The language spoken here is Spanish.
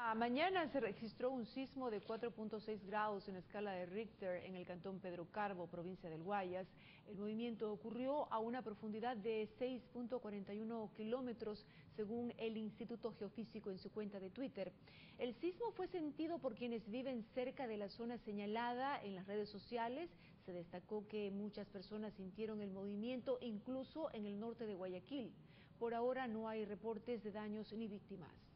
Mañana se registró un sismo de 4.6 grados en la escala de Richter en el cantón Pedro Carbo, provincia del Guayas. El movimiento ocurrió a una profundidad de 6.41 kilómetros, según el Instituto Geofísico en su cuenta de Twitter. El sismo fue sentido por quienes viven cerca de la zona señalada en las redes sociales. Se destacó que muchas personas sintieron el movimiento, incluso en el norte de Guayaquil. Por ahora no hay reportes de daños ni víctimas.